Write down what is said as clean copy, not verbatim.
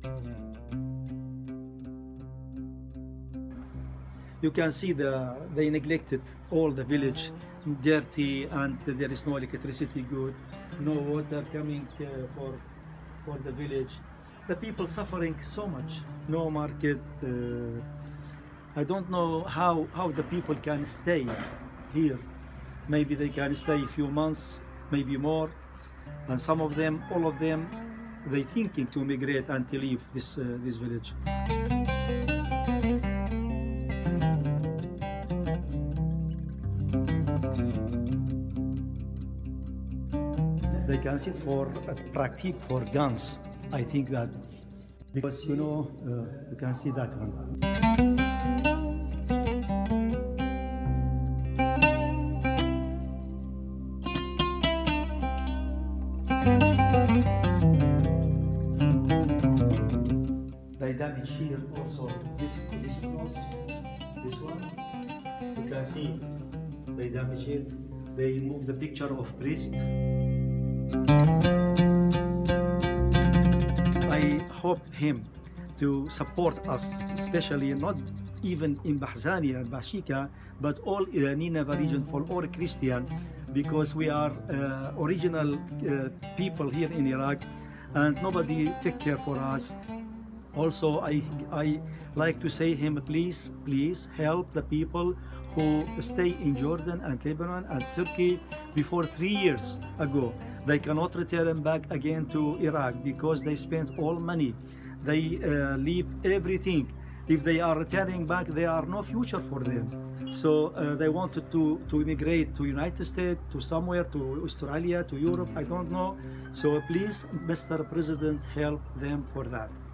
You can see they neglected all the village, dirty, and there is no electricity good, no water coming for the village. The people suffering so much, no market. I don't know how the people can stay here. Maybe they can stay a few months, maybe more, and some of them, all of them, they thinking to migrate and to leave this village. They can sit for practice for guns. I think that because you can see that one. They damage here also this cross, this one. You can see they damage it. They move the picture of priest. I hope him to support us, especially not even in Bahzania and Bashika, but all Nineveh region for all Christian, because we are original people here in Iraq, and nobody take care for us. Also, I like to say him, please help the people who stay in Jordan and Lebanon and Turkey before 3 years ago. They cannot return back again to Iraq because they spent all money. They leave everything. If they are returning back, there are no future for them. So they wanted to immigrate to United States, to somewhere, to Australia, to Europe, I don't know. So please, Mr. President, help them for that.